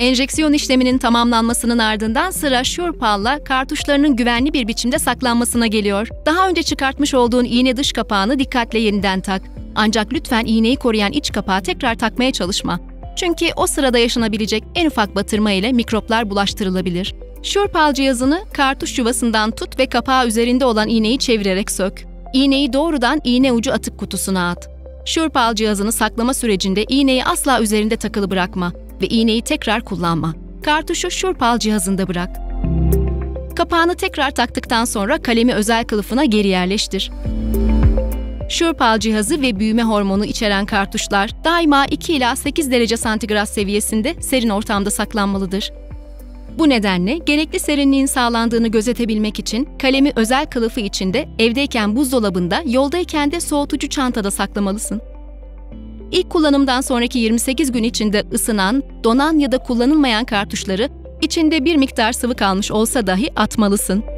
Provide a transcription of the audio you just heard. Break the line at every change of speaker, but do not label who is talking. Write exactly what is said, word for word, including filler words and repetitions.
Enjeksiyon işleminin tamamlanmasının ardından sıra SurePal'la kartuşlarının güvenli bir biçimde saklanmasına geliyor. Daha önce çıkartmış olduğun iğne dış kapağını dikkatle yeniden tak. Ancak lütfen iğneyi koruyan iç kapağı tekrar takmaya çalışma. Çünkü o sırada yaşanabilecek en ufak batırma ile mikroplar bulaştırılabilir. SurePal cihazını kartuş yuvasından tut ve kapağı üzerinde olan iğneyi çevirerek sök. İğneyi doğrudan iğne ucu atık kutusuna at. SurePal cihazını saklama sürecinde iğneyi asla üzerinde takılı bırakma ve iğneyi tekrar kullanma. Kartuşu SurePal cihazında bırak. Kapağını tekrar taktıktan sonra kalemi özel kılıfına geri yerleştir. SurePal cihazı ve büyüme hormonu içeren kartuşlar daima iki ila sekiz derece santigrat seviyesinde serin ortamda saklanmalıdır. Bu nedenle gerekli serinliğin sağlandığını gözetebilmek için kalemi özel kılıfı içinde, evdeyken buzdolabında, yoldayken de soğutucu çantada saklamalısın. İlk kullanımdan sonraki yirmi sekiz gün içinde ısınan, donan ya da kullanılmayan kartuşları içinde bir miktar sıvı kalmış olsa dahi atmalısın.